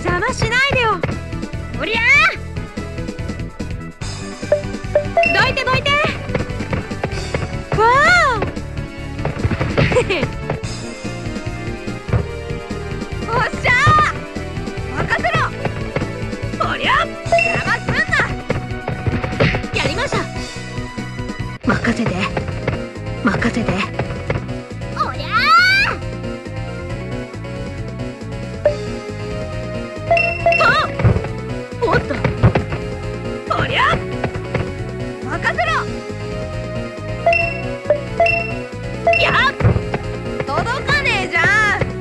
邪魔しないでよ。おりゃー、どいてどいて。わーおっしゃー、任せろ。おりゃ、邪魔すんな。やりました。任せて任せて。おりゃー、はっ、おっと、おりゃ、任せろ。いや、届かねえじゃん。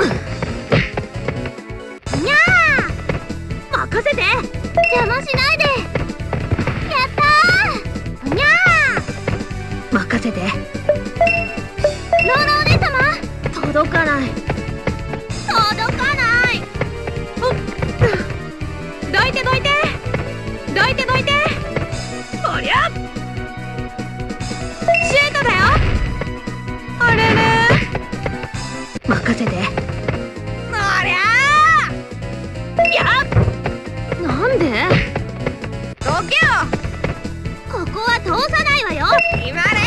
にゃー、任せて。邪魔しないで。やったー。にゃー、任せて。ローラお姉様、届かない届かない。おっ、どいてどいてどいてどいて。おりゃ、シュートだよ。あれれ、任せて。おりゃー、いや、なんで。どけよ。ここは通さないわよ。今ね。